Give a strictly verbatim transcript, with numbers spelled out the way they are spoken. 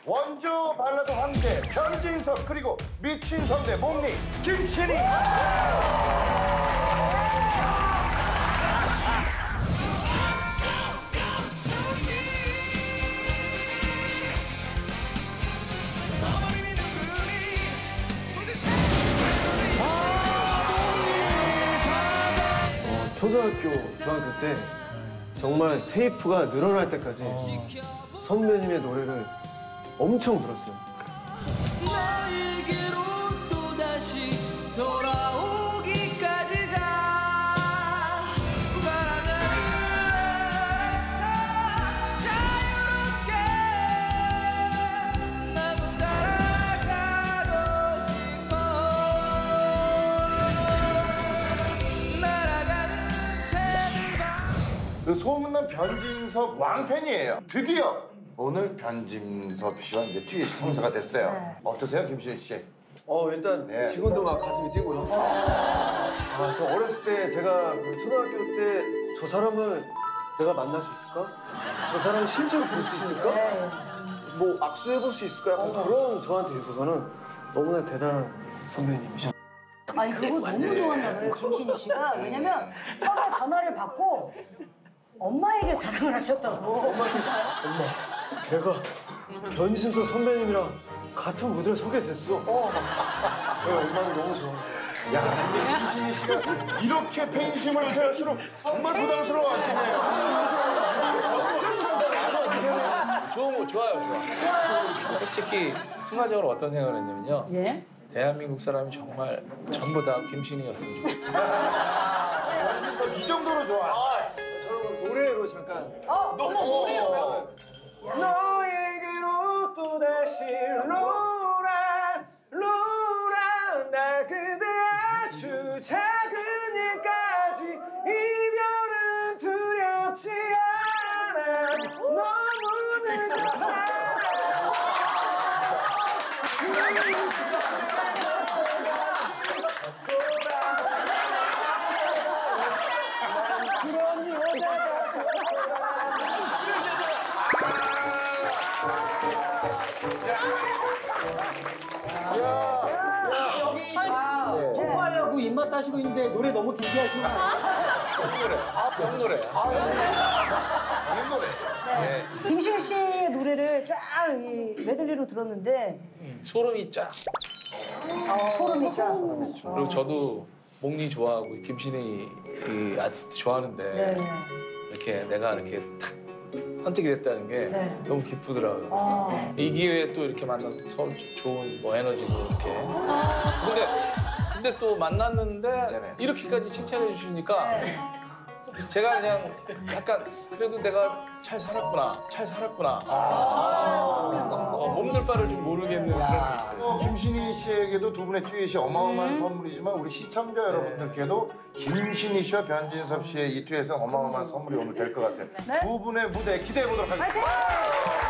원조 발라드 황제 변진섭 그리고 미친 선배 몽니 김신희. 초등학교, 중학교 때 정말 테이프가 늘어날 때까지 어. 선배님의 노래를 엄청 들었어요. 너에게로 또다시 돌아오기까지가 바라면서 자유롭게 나도 따라가고 싶어. 날아가는 새들 봐. 그 소문난 변진섭 왕팬이에요. 드디어 오늘 변진섭 씨와 이제 듀엣이 성사가 됐어요. 네. 어떠세요, 김신희 씨? 어 일단 네. 지금도 막 가슴이 뛰고요. 아, 저 어렸을 때 제가 그 초등학교 때 저 사람을 내가 만날 수 있을까? 저 사람을 실제로 볼 수 있을까? 뭐 악수해볼 수 있을까? 약간 그런 저한테 있어서는 너무나 대단한 선배님이셔. 아니 그거 너무 좋았나 봐요, 김신희 씨가. 왜냐면 서로 전화를 받고 엄마에게 자랑을 하셨다고. 엄마 진짜? 엄마, 내가 변진섭 선배님이랑 같은 무대를 서게 됐어. 어. 네, 엄마는 너무 좋아. 야, 근데 김신희 씨가 이렇게 팬심을 의지할수록 정말 부담스러워하시네요. 좋은 거 좋아요, 좋아. 솔직히 순간적으로 어떤 생각을 했냐면요. 예? 대한민국 사람이 정말 전부 다 김신희였으면 좋겠다. 변진섭 이 정도로 좋아. 저는 노래로 잠깐. 어, 너무 노래요. 너에게로 또다시 로라 로라 나 그대 아주 작은 일까지 이별은 두렵지 않아 너무 늦었잖아. 그런 여자가 여기 다 토크하려고 입맛 따시고 있는데 노래 너무 길게 하시는 거 아니에요? 형 노래. 형 노래. 이 노래. 네. 김신희 씨의 노래를 쫙 이 메들리로 들었는데 소름이 쫙. 어, 소름이 쫙. 그리고 저도 몽니 좋아하고 김신희 그 아티스트 좋아하는데 네. 이렇게 내가 이렇게 탁 선택이 됐다는 게 네. 너무 기쁘더라고요. 아. 이 기회에 또 이렇게 만나서 서로 좋은 뭐 에너지로 이렇게. 근데 근데 또 만났는데 네네. 이렇게까지 칭찬해 주시니까 네. 제가 그냥 약간 그래도 내가 잘 살았구나, 잘 살았구나. 어, 몸둘 바를 좀 모르겠는 그런 게 있어요. 어, 김신희 씨에게도 두 분의 듀엣이 어마어마한 선물이지만 우리 시청자 여러분들께도 김신희 씨와 변진섭 씨의 이 듀엣은 어마어마한 선물이 오늘 될 것 같아요. 두 분의 무대 기대해 보도록 하겠습니다. 파이팅!